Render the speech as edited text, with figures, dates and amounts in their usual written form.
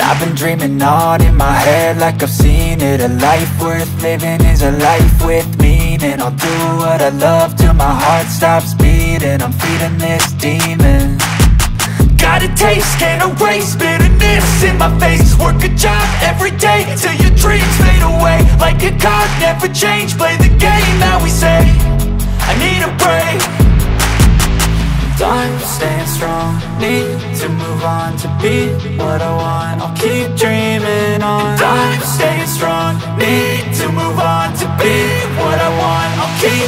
I've been dreaming on in my head like I've seen it. A life worth living is a life with meaning. I'll do what I love till my heart stops beating. I'm feeding this demon. Got a taste, can't erase bitterness in my face. Work a job every day till your dreams fade away. Like a card, never change, play the game that we say. I need a break. I'm staying strong, need to move on to be what I want. I'll keep dreaming on. I'm staying strong, need to move on to be what I want. I'll keep